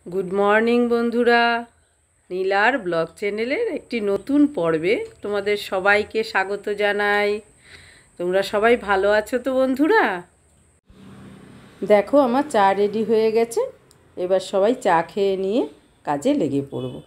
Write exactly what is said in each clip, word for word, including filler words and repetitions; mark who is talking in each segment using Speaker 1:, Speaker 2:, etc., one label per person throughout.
Speaker 1: Good morning বন্ধুরা, নীলার blog চ্যানেলের একটি নতুন পর্বে তোমাদের সবাইকে স্বাগত জানাই। তোমরা সবাই ভালো আছো তো বন্ধুরা? দেখো আমার চা রেডি হয়ে গেছে, এবার সবাই চা খেয়ে নিয়ে কাজে লেগে পড়ব।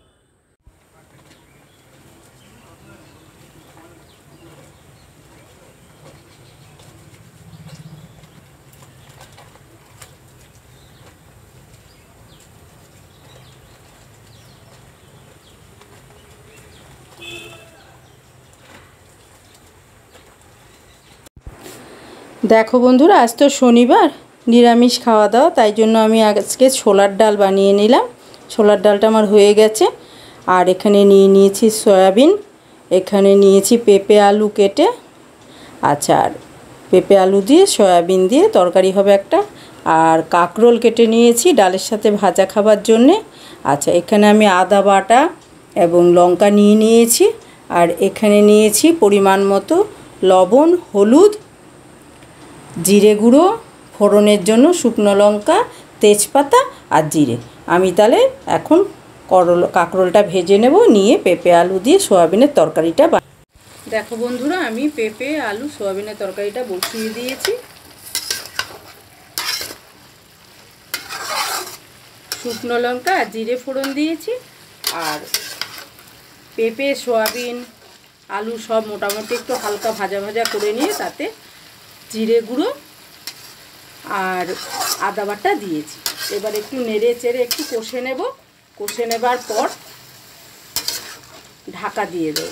Speaker 1: দেখো বন্ধুরা, আজ তো শনিবার, নিরামিষ খাওয়া দাওয়া, তাই জন্য আমি আজকে ছোলার ডাল বানিয়ে নিলাম। ছোলার ডালটা আমার হয়ে গেছে। আর এখানে নিয়ে নিয়েছি সয়াবিন, এখানে নিয়েছি পেঁপে আলু কেটে। আচ্ছা, আর পেঁপে আলু দিয়ে সয়াবিন দিয়ে তরকারি হবে একটা। আর কাঁকরোল কেটে নিয়েছি ডালের সাথে ভাজা খাবার জন্যে। আচ্ছা, এখানে আমি আদা বাটা এবং লঙ্কা নিয়ে নিয়েছি। আর এখানে নিয়েছি পরিমাণ মতো লবণ, হলুদ, জিরে গুঁড়ো, ফোড়নের জন্য শুকনো লঙ্কা, তেজপাতা আর জিরে। আমি তাহলে এখন করল কাঁকরোলটা ভেজে নেব, নিয়ে পেঁপে আলু দিয়ে সোয়াবিনের তরকারিটা। দেখো বন্ধুরা, আমি পেঁপে আলু সোয়াবিনের তরকারিটা বসিয়ে দিয়েছি। শুকনো লঙ্কা আর জিরে ফোড়ন দিয়েছি। আর পেঁপে, সোয়াবিন, আলু সব মোটামুটি একটু হালকা ভাজা ভাজা করে নিয়ে তাতে জিরে গুঁড়ো আর আদা বাটা দিয়েছি। এবার একটু নেড়ে চেড়ে একটু কষে নেব। কষে নেবার পর ঢাকা দিয়ে দেব।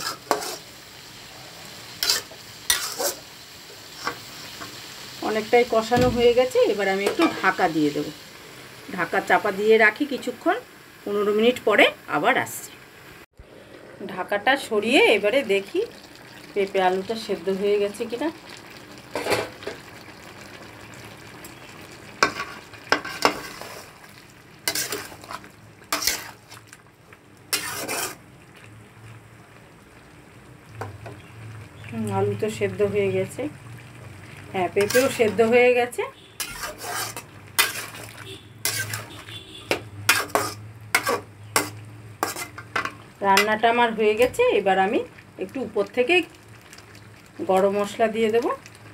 Speaker 1: অনেকটাই কষানো হয়ে গেছে, এবার আমি একটু ঢাকা দিয়ে দেব। ঢাকা চাপা দিয়ে রাখি কিছুক্ষণ, পনেরো মিনিট পরে আবার আসছি। ঢাকাটা সরিয়ে এবারে দেখি পেঁপে আলুটা সেদ্ধ হয়ে গেছে কিনা। আলু তো সেদ্ধ হয়ে গেছে, হ্যাঁ পেঁপেও সেদ্ধ হয়ে গেছে। রান্নাটা আমার হয়ে গেছে। এবার আমি একটু উপর থেকে গরম মশলা দিয়ে দেব।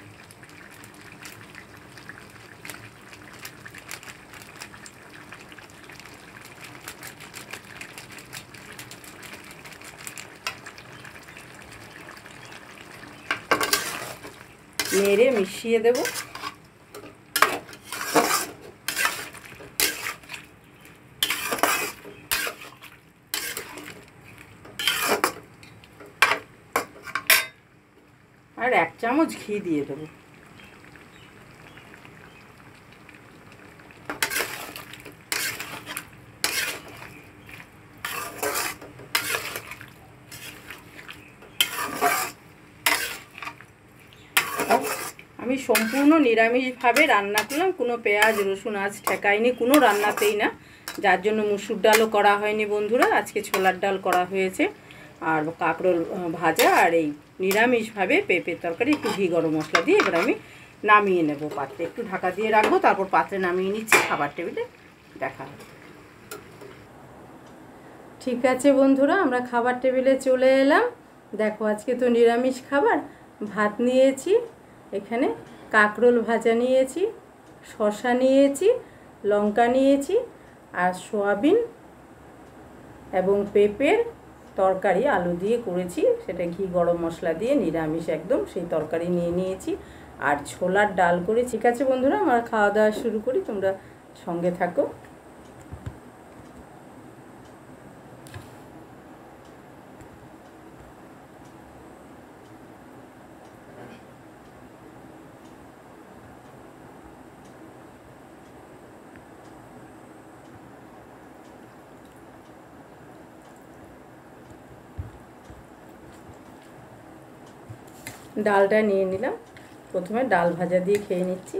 Speaker 1: নেড়ে মিশিয়ে দেব। আর এক চামচ ঘি দিয়ে দেবো। আমি সম্পূর্ণ নিরামিষভাবে রান্না করলাম, কোনো পেঁয়াজ রসুন আজ ঠেকাইনি কোনো রান্নাতেই না, যার জন্য মুসুর ডালও করা হয়নি বন্ধুরা। আজকে ছোলার ডাল করা হয়েছে, আর কাঁকরোল ভাজা, আর এই নিরামিষভাবে পেঁপের তরকারি একটু ঘি গরম মশলা দিয়ে এবার আমি নামিয়ে নেব পাত্রে। একটু ঢাকা দিয়ে রাখবো, তারপর পাত্রে নামিয়ে নিচ্ছি। খাবার টেবিলে দেখা হবে। ঠিক আছে বন্ধুরা, আমরা খাবার টেবিলে চলে এলাম। দেখো আজকে তো নিরামিষ খাবার। ভাত নিয়েছি, এখানে কাঁকরোল ভাজা নিয়েছি, শসা নিয়েছি, লঙ্কা নিয়েছি, আর সয়াবিন এবং পেঁপের তরকারি আলু দিয়ে করেছি, সেটা ঘি গরম মশলা দিয়ে নিরামিষ একদম, সেই তরকারি নিয়ে নিয়েছি। আর ছোলার ডাল করে। ঠিক আছে বন্ধুরা, আমরা খাওয়া দাওয়া শুরু করি, তোমরা সঙ্গে থাকো। ডালটা নিয়ে নিলাম, প্রথমে ডাল ভাজা দিয়ে খেয়ে নিচ্ছি।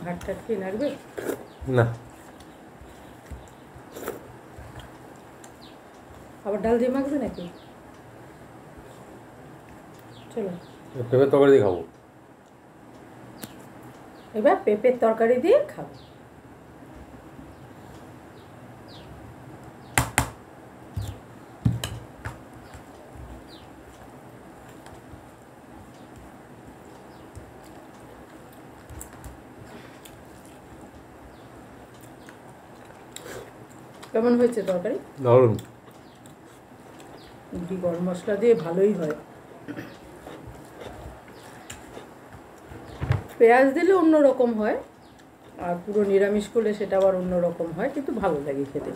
Speaker 1: ভাত টাত খেয়ে লাগবে
Speaker 2: না,
Speaker 1: আবার ডাল দিয়ে মাখবে নাকি? চলো
Speaker 2: পেঁপের তরকারি দিয়ে খাবো।
Speaker 1: এবার পেঁপের তরকারি দিয়ে খাবো। কেমন হয়েছে তরকারি?
Speaker 2: দারুণ।
Speaker 1: ঘি গরম মশলা দিয়ে ভালোই হয়। পেঁয়াজ দিলে অন্যরকম হয়, আর পুরো নিরামিষ করলে সেটা আবার অন্যরকম হয়, কিন্তু ভালো লাগে খেতে।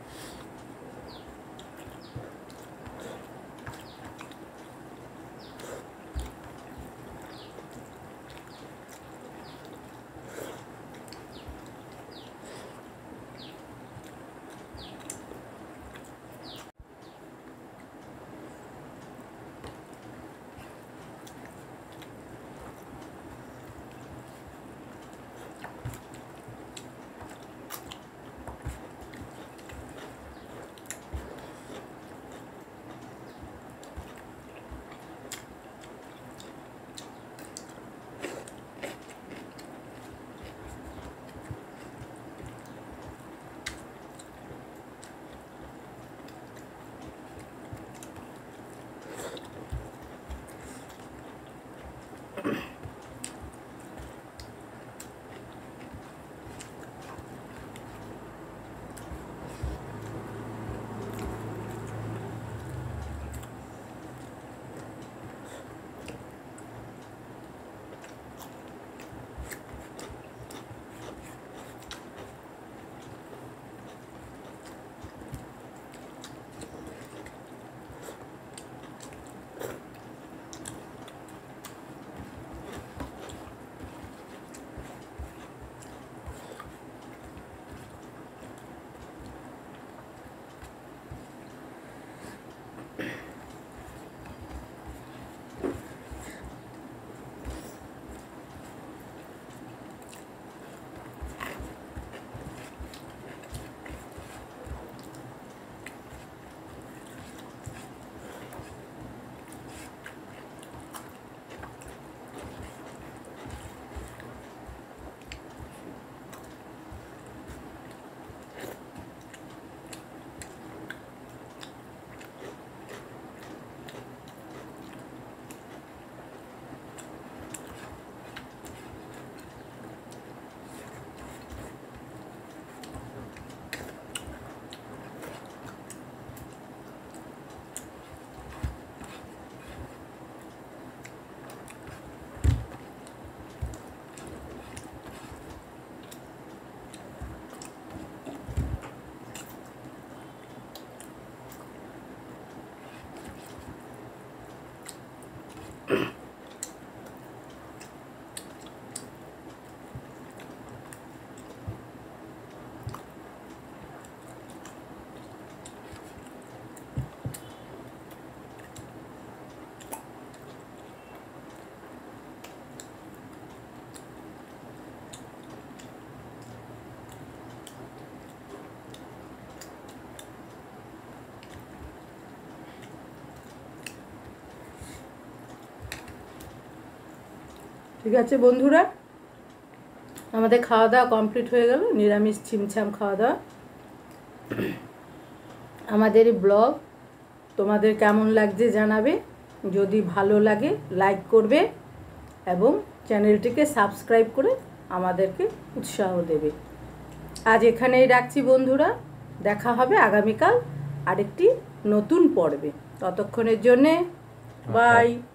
Speaker 1: ঠিক আছে বন্ধুরা, আমাদের খাওয়া দাওয়া কমপ্লিট হয়ে গেল, নিরামিষ ছিমছাম খাওয়া দাওয়া। আমাদের ব্লগ তোমাদের কেমন লাগছে জানাবে, যদি ভালো লাগে লাইক করবে এবং চ্যানেলটিকে সাবস্ক্রাইব করে আমাদেরকে উৎসাহ দেবে। আজ এখানেই রাখছি বন্ধুরা, দেখা হবে আগামীকাল আরেকটি নতুন পর্বে। ততক্ষণের জন্যে বাই।